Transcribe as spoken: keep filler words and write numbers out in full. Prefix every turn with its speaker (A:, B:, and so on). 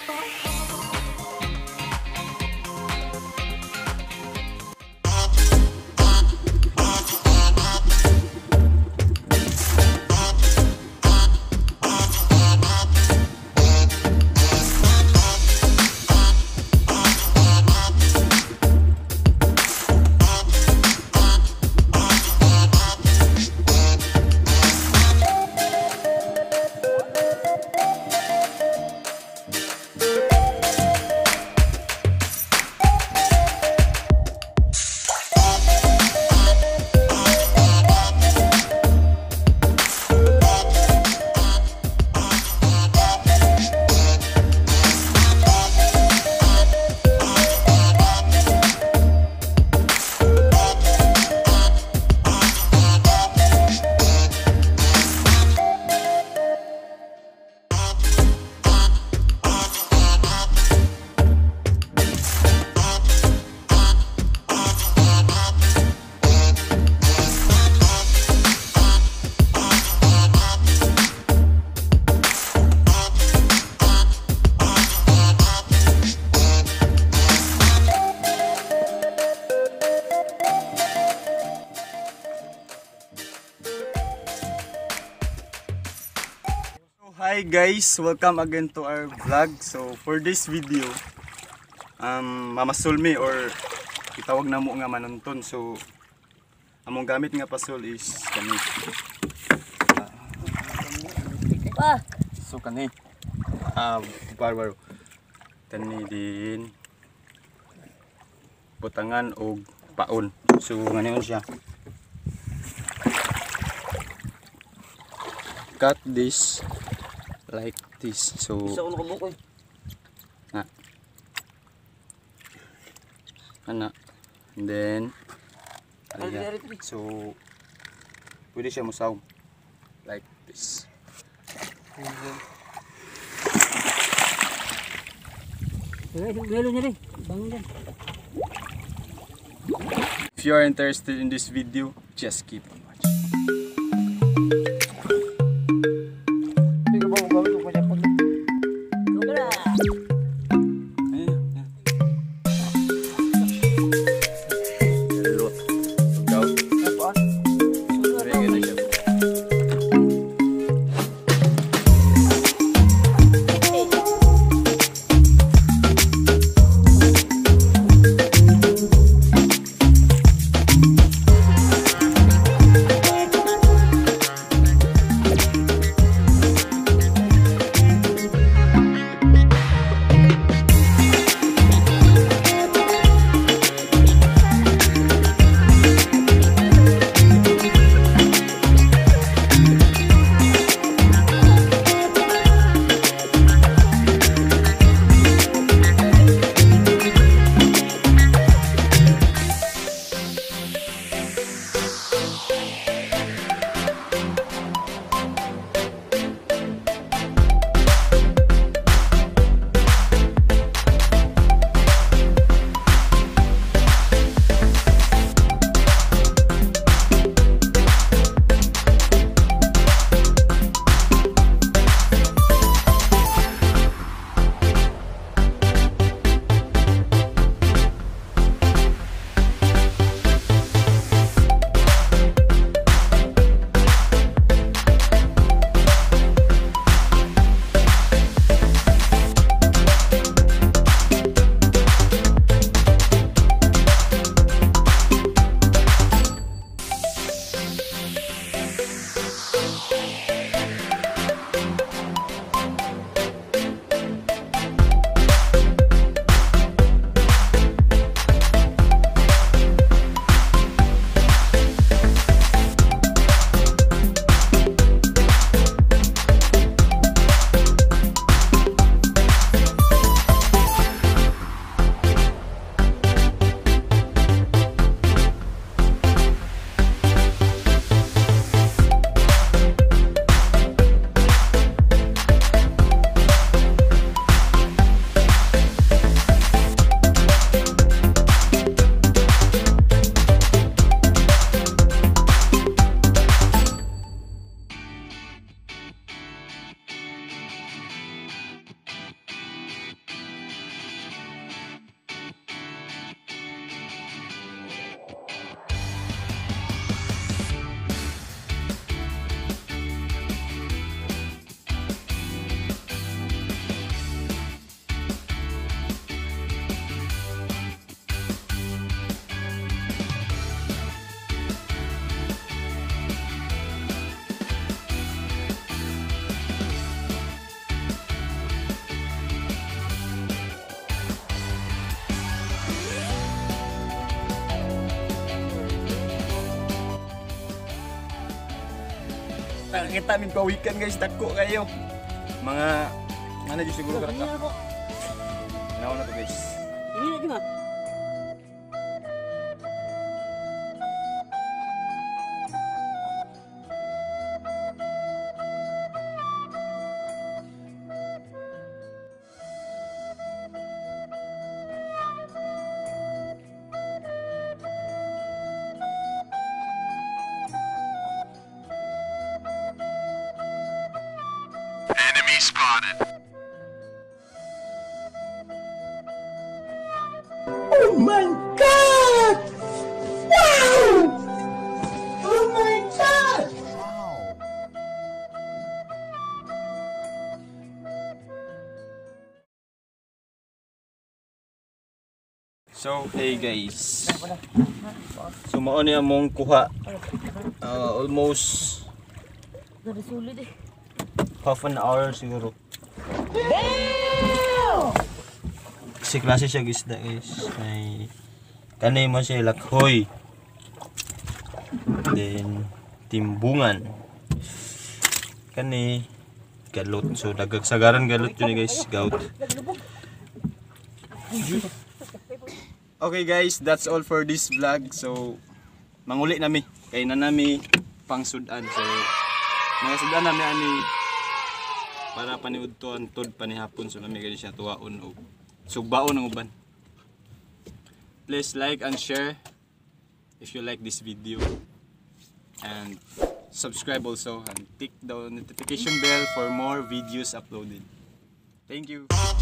A: Hi guys, welcome again to our vlog. So for this video, um, mamasul mi or itawag na mo nga manunton. So among gamit nga pasol is kani. Uh, so kani. Ah, uh, barbaro. Kani din butangan og paon. So ngayon siya. Cut this like this. So na ana and then ayan. So pwede siya musaw like this. If you are interested in this video, just keep on watching. nakakita min pawikan guys, dako kayo. Mga ano di siguro ka. Naon na to guys.
B: Ini lagi na.
C: Enemy spotted.
D: Oh my god! Wow! Oh my god!
A: So, hey guys. So, mao ni among kuha. Uh, almost
B: Nasulit eh.
A: half an hour siguro. Kasi klase siya isda guys. May kanay mo siya lakhoy. Then timbungan. Kani galot. So nagagsagaran galot yun guys. Goat. Okay guys, that's all for this vlog. So manguli nami. Kay na nami pangsudan. So nagasudan nami ani para paniudtoan tod panihapon, so nami gani siya tuwaon og sugbaon ng uban. Please like and share if you like this video, and subscribe also and tick the notification bell for more videos uploaded. Thank you.